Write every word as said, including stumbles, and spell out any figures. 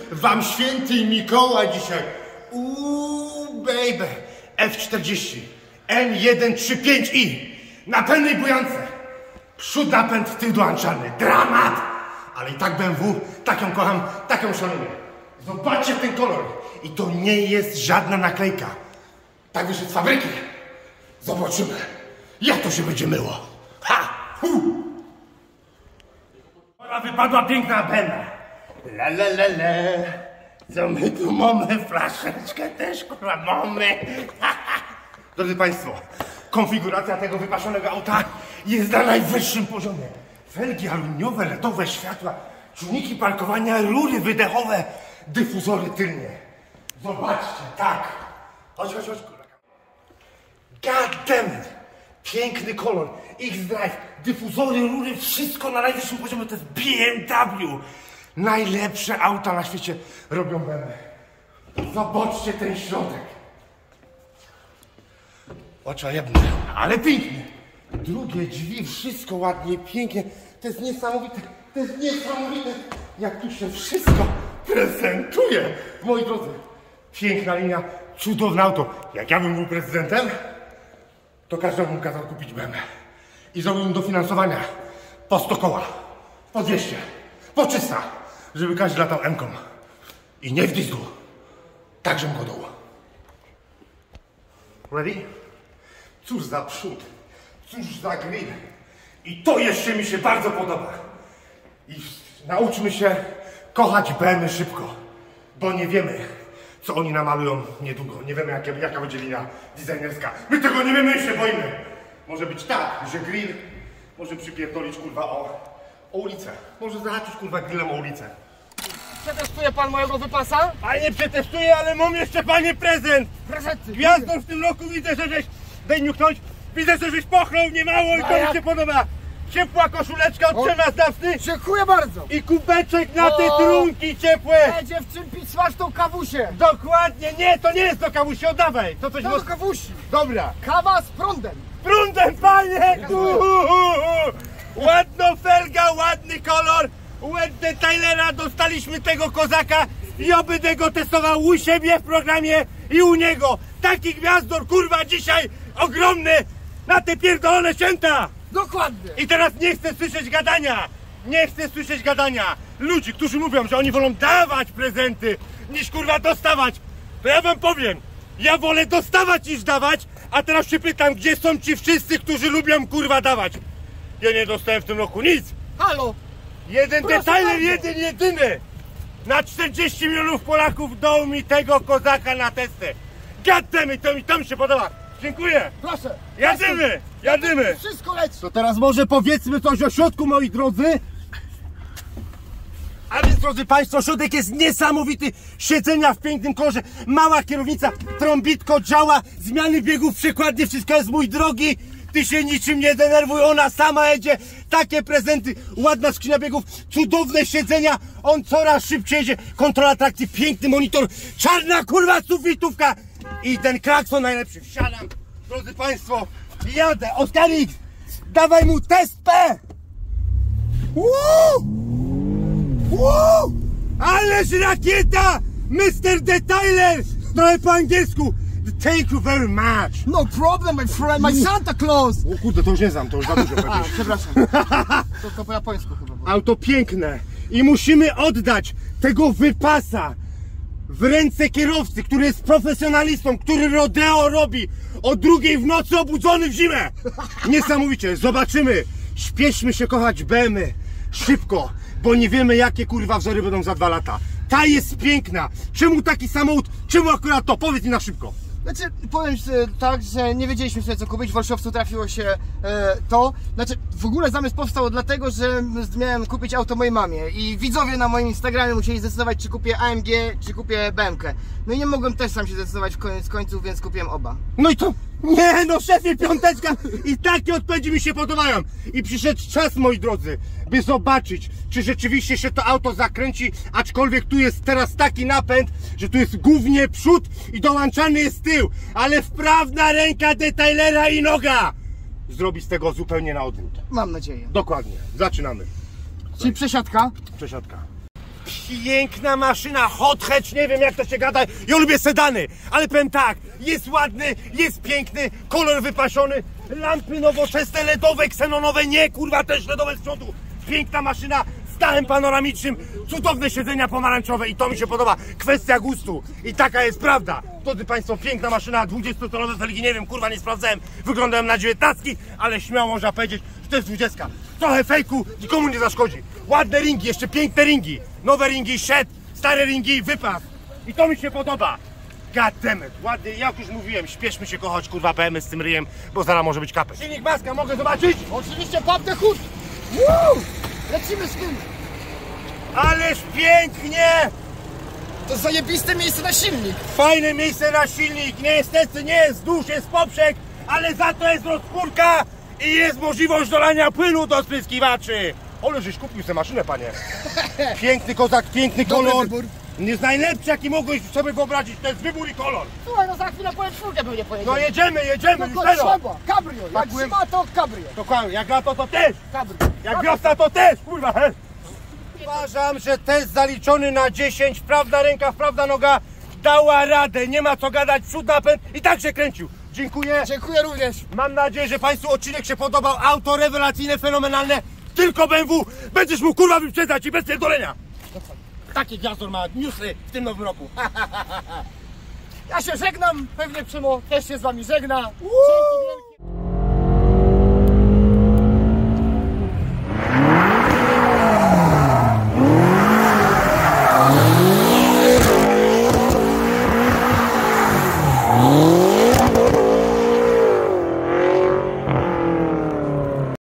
wam święty Mikołaj dzisiaj. Uuu, baby. F czterdzieści, N jeden trzy pięć i na pełnej bujance. Przód napęd, tył dołączany. Dramat! Ale i tak B M W, tak ją kocham, tak ją szanuję. Zobaczcie ten kolor. I to nie jest żadna naklejka. Tak wyszedł z fabryki. Zobaczymy, jak to się będzie myło. Ha! Hu! Ona wypadła piękna bena. La la la la. Co my tu mamy? Flaszeczkę też, kurwa, mamy. Ha, ha. Drodzy Państwo, konfiguracja tego wypasionego auta jest na najwyższym poziomie. Felgi aluminiowe, ledowe światła, czujniki parkowania, rury wydechowe, dyfuzory tylnie. Zobaczcie, tak. Chodź, chodź, chodź, kurwa. God damn it. Piękny kolor, X-Drive, dyfuzory, rury, wszystko na najwyższym poziomie, to jest B M W. Najlepsze auta na świecie robią B M W. Zobaczcie ten środek. Oczajebny, ale piękny. Drugie drzwi, wszystko ładnie, pięknie. To jest niesamowite, to jest niesamowite, jak tu się wszystko prezentuje. Moi drodzy, piękna linia, cudowne auto. Jak ja bym był prezydentem, to każdemu bym kazał kupić B M W. I zrobiłbym dofinansowania po sto koła, po dwieście, po trzysta, żeby każdy latał M-ką. I nie w dieslu, także młodą. Ready? Cóż za przód, cóż za grill. I to jeszcze mi się bardzo podoba. I nauczmy się kochać B M W szybko, bo nie wiemy, co oni namalują niedługo. Nie wiemy, jakie, jaka będzie linia designerska. My tego nie wiemy i się boimy. Może być tak, że grill może przypierdolić, kurwa, o, o ulicę. Może zahaczyć, kurwa, grillem o ulicę. Przetestuje pan mojego wypasa? A nie przetestuję, ale mam jeszcze, panie, prezent. Prezenty. Gwiazdą w tym roku widzę, że żeś, daj niuknąć, widzę, że żeś pochnął niemało i to mi się podoba. Ciepła koszuleczka od trzynaastawcy. Dziękuję bardzo. I kubeczek na te O! trunki ciepłe. E, dziewczynki, smaż tą kawusię. Dokładnie, nie, to nie jest do kawusi, oddawaj. To coś Do mos- kawusi. Dobra. Kawa z prądem. Prądem, panie! Ładno felga, ładny kolor. U detailera dostaliśmy tego kozaka i oby tego testował u siebie w programie i u niego. Taki gwiazdor, kurwa, dzisiaj ogromny na te pierdolone święta. Dokładnie. I teraz nie chcę słyszeć gadania. Nie chcę słyszeć gadania ludzi, którzy mówią, że oni wolą dawać prezenty niż, kurwa, dostawać. To ja wam powiem, ja wolę dostawać niż dawać, a teraz się pytam, gdzie są ci wszyscy, którzy lubią, kurwa, dawać. Ja nie dostałem w tym roku nic. Halo. Jeden Proszę detailer, bardzo. jeden, jedyny. Na czterdzieści milionów Polaków dał mi tego kozaka na testę. Gademy, to mi, to mi się podoba. Dziękuję. Proszę. Jadymy, jadymy. Wszystko leci. To teraz może powiedzmy coś o środku, moi drodzy. A więc, drodzy Państwo, środek jest niesamowity. Siedzenia w pięknym kolorze, mała kierownica, trąbitko działa, zmiany biegów, przekładnie, wszystko jest, mój drogi. Ty się niczym nie denerwuj, ona sama jedzie. Takie prezenty, ładna skrzynia biegów, cudowne siedzenia. On coraz szybciej jedzie, kontrola trakcji, piękny monitor, czarna, kurwa, sufitówka. I ten klakson najlepszy. Wsiadam, drodzy Państwo, jadę. Oskarik, dawaj mu test P. Woo! Woo! Ależ rakieta, mister Detailer. Trochę po angielsku. Thank you very much. No problem, my friend, my Santa Claus. O kurde, to już nie znam, to już za dużo A, pewnie. przepraszam. To, to po japońsku chyba było. Auto piękne i musimy oddać tego wypasa w ręce kierowcy, który jest profesjonalistą, który rodeo robi o drugiej w nocy obudzony w zimę. Niesamowicie, zobaczymy. Śpieszmy się kochać B M W szybko, bo nie wiemy, jakie, kurwa, wzory będą za dwa lata. Ta jest piękna. Czemu taki samochód? Czemu akurat to? Powiedz mi na szybko. Znaczy, powiem tak, że nie wiedzieliśmy sobie, co kupić. W Olszowcu trafiło się e, to. Znaczy, w ogóle zamysł powstał dlatego, że miałem kupić auto mojej mamie i widzowie na moim Instagramie musieli zdecydować, czy kupię A M G, czy kupię B M K. No i nie mogłem też sam się zdecydować w koniec końców, więc kupiłem oba. No i to... Nie no, szefie, piąteczka! I takie odpowiedzi mi się podobają. I przyszedł czas, moi drodzy, by zobaczyć, czy rzeczywiście się to auto zakręci, aczkolwiek tu jest teraz taki napęd, że tu jest głównie przód i dołączany jest tył, ale wprawna ręka detailera i noga zrobi z tego zupełnie na odwrót. Mam nadzieję. Dokładnie, zaczynamy. Czyli przesiadka. Przesiadka. Piękna maszyna, hot hatch, nie wiem jak to się gada, ja lubię sedany, ale powiem tak, jest ładny, jest piękny, kolor wypasiony, lampy nowoczesne, ledowe, ksenonowe, nie kurwa też ledowe z przodu, piękna maszyna z dachem panoramicznym, cudowne siedzenia pomarańczowe i to mi się podoba, kwestia gustu i taka jest prawda. Drodzy Państwo, piękna maszyna, dwudziestotonowe felgi, nie wiem, kurwa nie sprawdzałem, wyglądałem na dziewiętnastki, ale śmiało można powiedzieć, że to jest dwudziestka. Trochę fejku, nikomu nie zaszkodzi. Ładne ringi, jeszcze piękne ringi, nowe ringi, shed, stare ringi, wypas. I to mi się podoba. Goddammit, ładnie, jak już mówiłem, śpieszmy się kochać, kurwa, B M z tym ryjem, bo zaraz może być kapel. Silnik maska, mogę zobaczyć? Oczywiście, pop the hood! Woo! Lecimy z tym! Ależ pięknie! To zajebiste miejsce na silnik! Fajne miejsce na silnik, niestety nie jest dusz, jest poprzek, ale za to jest rozpórka i jest możliwość dolania płynu do spryskiwaczy. Ole, żeś kupił sobie maszynę, panie. Piękny kozak, piękny Dobry kolor. wybór. Jest najlepszy, jaki mogłeś sobie wyobrazić, to jest wybór i kolor. Słuchaj, no za chwilę po czwórkę pewnie pojedziemy. No jedziemy, jedziemy, No już to teraz. trzeba, cabrio, jak Tak byłem- zima to cabrio. Dokładnie, jak lato to też. Cabrio. Jak wiosna to też, kurwa. he. Uważam, że test zaliczony na dziesięć, prawda ręka, prawda noga dała radę, nie ma co gadać, przód napęd i tak się kręcił. Dziękuję. Dziękuję również. Mam nadzieję, że Państwu odcinek się podobał. Auto rewelacyjne, fenomenalne. Tylko B M W. Będziesz mógł kurwa wyprzedzać i bez pierdolenia. Taki gwiazdor ma newsy w tym nowym roku. Ja się żegnam, pewnie Przemo też się z wami żegna. Dzięki wielkie.